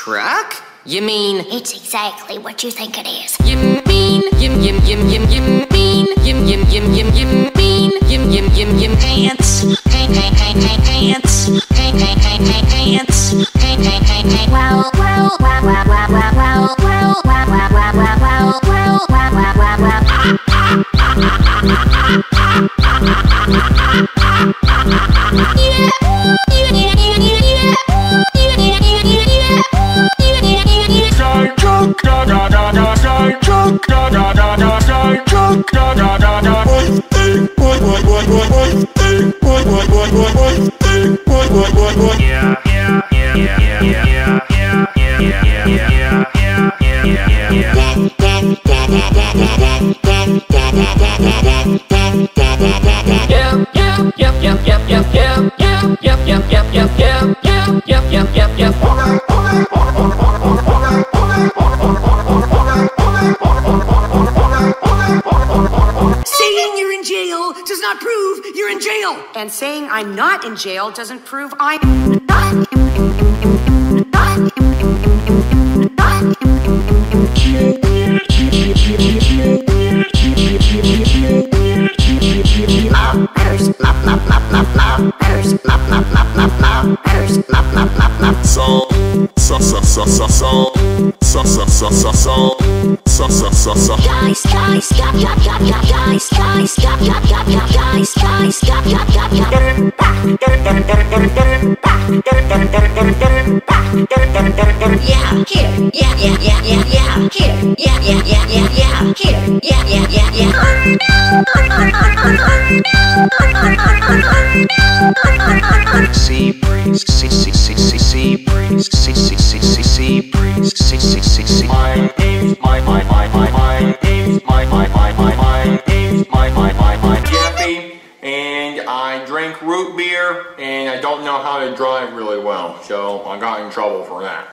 truck? You mean... It's exactly what you think it is. You mean... You mean... You mean... Pants. Pants. Pants. Well, well, well, well, well, well, well, well, well, well, well, well, well, well, well, well, well. Saying you're in jail does not prove you're in jail. And saying I'm not in jail doesn't prove I'm not. Sea breeze, sea breeze, sea breeze, my name's Jeffy, and I drink root beer, and I don't know how to drive really well, so I got in trouble for that.